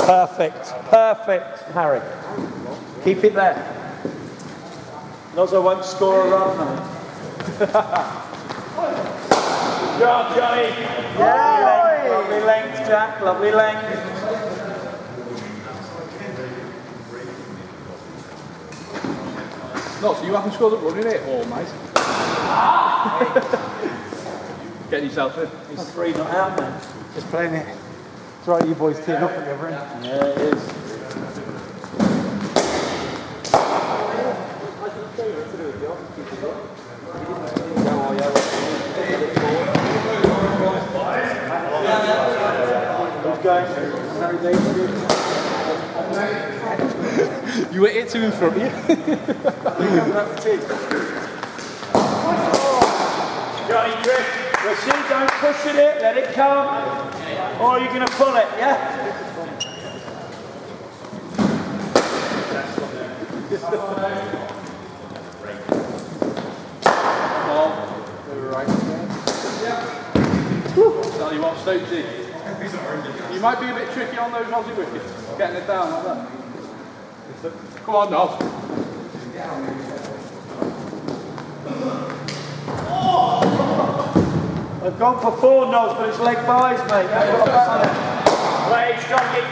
Perfect, perfect, Harry. Keep it there. Nozzo won't score a run. Good job, Johnny. Yeah, lovely length, Jack, lovely length. No, so you haven't scored a run in it all, mate. Getting yourself in. He's 3 not out, man. Just playing it. It's right, you boys teeing up at the other end. Yeah, it is. You were it two in front of you. Johnny, Chris, Rashid, don't push it in, let it come. Or you're going to pull it, yeah? Tell you what, Stokesy, you might be a bit tricky on those Aussie wickets, getting it down like that. Come on, Nos. I've gone for 4 Nos, but it's leg buys, mate. Play, strong.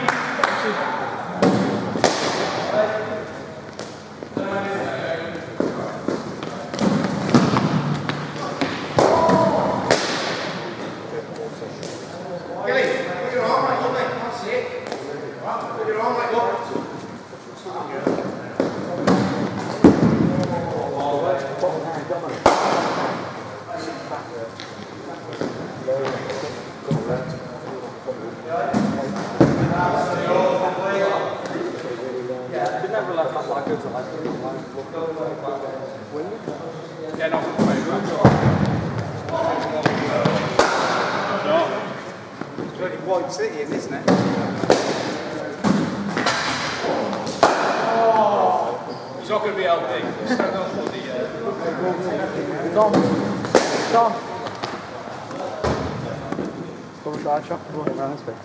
Yeah, no, It's really White City, isn't it? he's not going to be LD. Dom. Come and try a shot. Come on, this bit.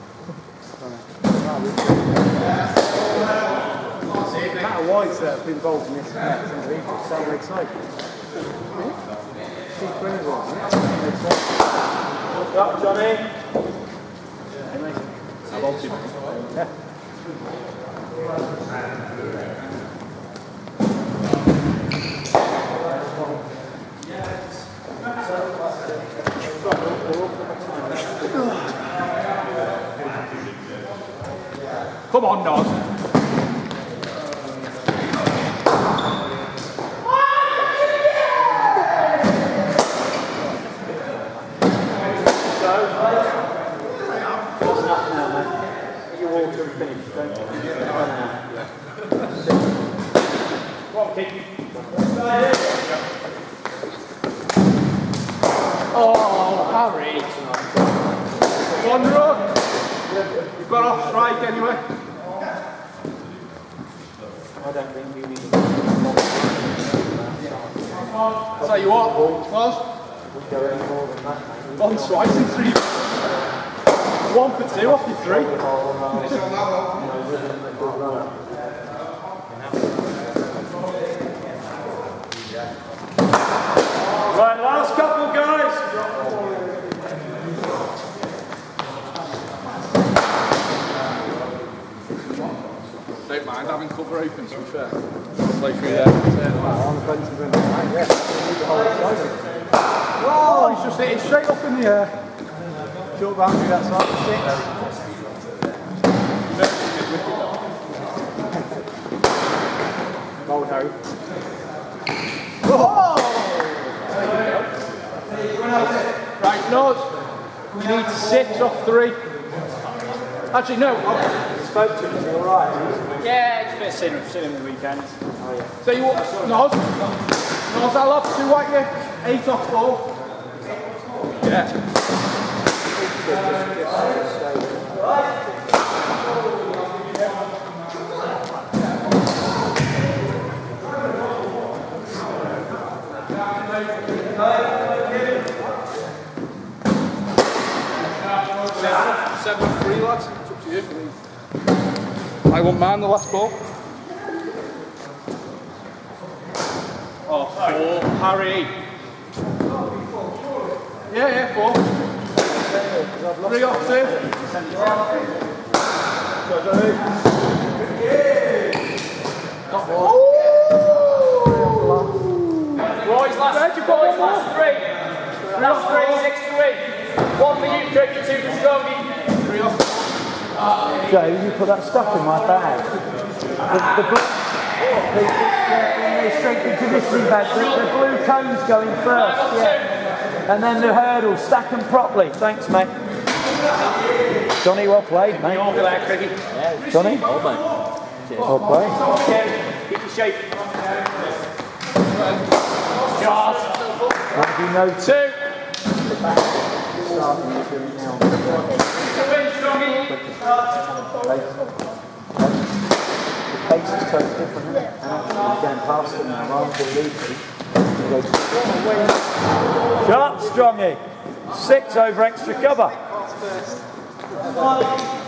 The amount of whites that have been involved in this is unbelievable. So exciting. Keep bringing one. Up, Johnny. I've ulti, mate. Yeah. Come on, Nos. Oh, Harry. One run. You've got off strike anyway. I don't think you need to. I'll tell you what, Nos. Go any more than that, mate. One twice in 3. 1 for 2 off your 3. Right, last couple, guys. Don't mind having cover open, to be fair. Play through there. Oh, he's just hitting straight up in the air. Short boundary, that's right. 6. Bold out. Oh! Right, Nos. We need 6 off 3. Actually, no. Spoke to him, is he alright? Yeah, it's a bit seen him the weekend. Tell you what, Nos, I'll have to whack you 8 off 4. Yeah. Seven free, lads. It's up to you. I won't mind the last ball. Oh, 4. Harry. Yeah, 4. 3 off 2. Roy's last 3. Last 3, 6-3. 1 for you, Cricket, 2 for Strongey. 3 off. Joe, you put that stuff in my bag. In the strength and conditioning bag, the blue cones going first. Yeah. And then the hurdles, stack them properly. Thanks, mate. Johnny, well played, mate. Look at that, Cricket. Johnny? Well played. Keep your shape. What do you know? 2. The pace is so different, isn't it? And actually you're going past it now, rather than leading. Sharp, Strongy. 6 over extra cover.